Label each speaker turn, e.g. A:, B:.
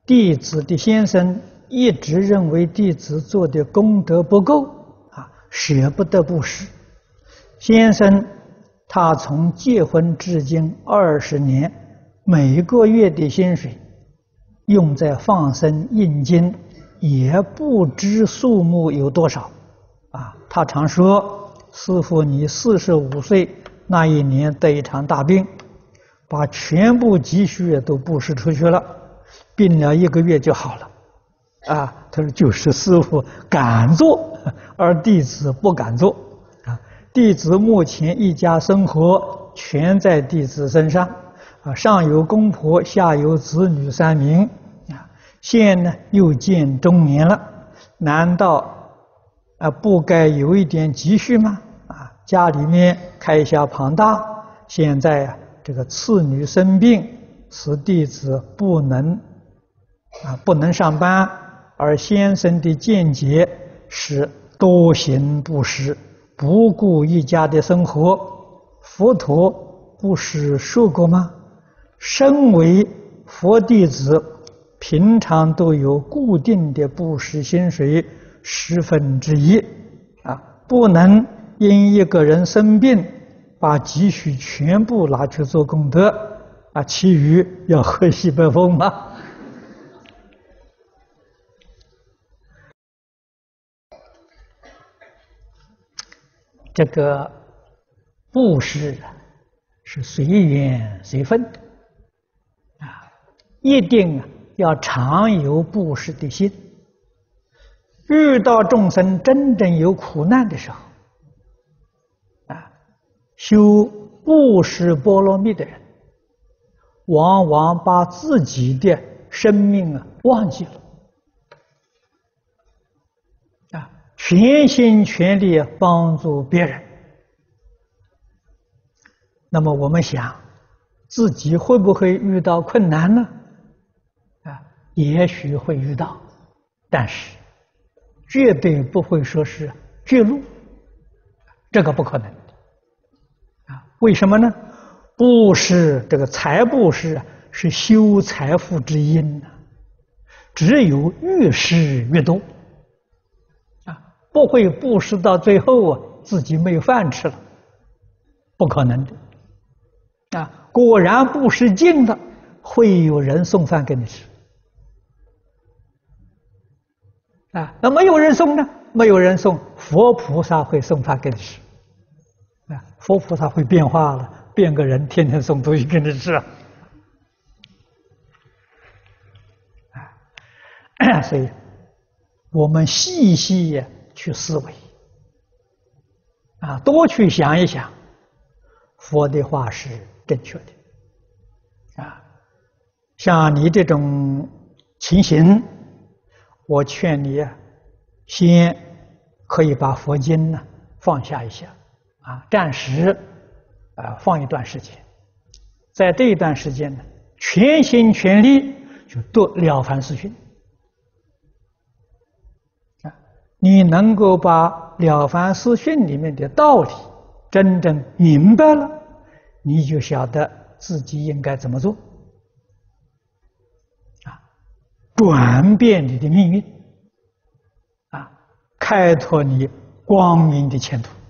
A: 弟子的先生一直认为弟子做的功德不够舍不得布施。先生他从结婚至今20年，每个月的薪水用在放生印经，也不知数目有多少他常说：“师父，你45岁那一年得一场大病，把全部积蓄都布施出去了，病了1个月就好了。”他说就是师父敢做，而弟子不敢做弟子目前一家生活全在弟子身上上有公婆，下有子女3名现呢又见中年了，难道不该有一点积蓄吗？家里面开销庞大，现在这个次女生病，使弟子不能上班，而先生的见解是多行布施，不顾一家的生活。佛陀不是说过吗？身为佛弟子，平常都有固定的布施薪水1/10不能因一个人生病，把积蓄全部拿去做功德其余要喝西北风吗？这个布施是随缘随分的一定要常有布施的心。遇到众生真正有苦难的时候修布施波罗蜜的人，往往把自己的生命忘记了全心全力帮助别人。那么我们想，自己会不会遇到困难呢？也许会遇到，但是绝对不会说是绝路，这个不可能为什么呢？布施这个财布施是修财富之因只有越施越多不会布施到最后自己没有饭吃了，不可能的果然布施尽了，会有人送饭给你吃那没有人送呢？没有人送，佛菩萨会送饭给你吃佛菩萨会变化了，变个人天天送东西给你吃所以我们细细去思维多去想一想，佛的话是正确的像你这种情形，我劝你先可以把佛经呢放下一下暂时放一段时间，在这一段时间呢，全心全力就读《了凡四训》你能够把《了凡四训》里面的道理真正明白了，你就晓得自己应该怎么做转变你的命运开拓你光明的前途。